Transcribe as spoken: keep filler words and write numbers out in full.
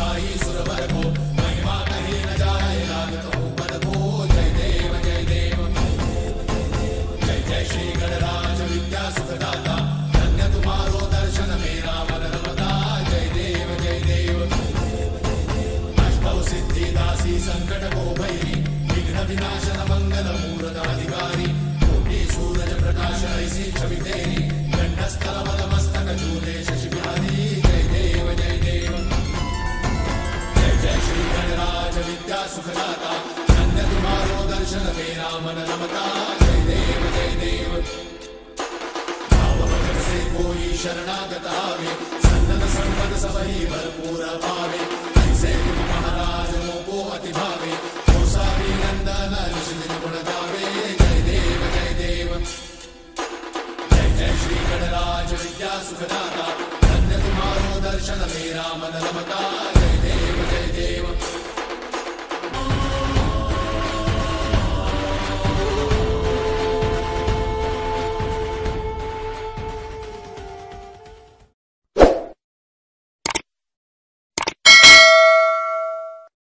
साई सुरवर को महिमा कहे न जाए लागत हो पद को जय देव जय देव जय जय श्री गणराज विद्या सुखदाता धन्य तुम्हारो दर्शन मेरा मन रमता जय देव जय देव अष्टौ सिद्धि दासी संकट को भैरी विघ्न विनाशन मंगल मूर्त अधिकारी कोटि सूरज प्रकाश ऐसी छवि तेरी गंडस्थल मद मस्तक झूले शशि बिहारी जय देव जय देव जय जय श्री गणराज विद्या सुखदाता धन्य तुम्हारो दर्शन मेरा मन रमता जय देव जय देव भाव भजन से कोई शरणागत आवे सन्नत संपद सब ही भरपूर पावे ऐसे तुम महाराज मोको अति भाग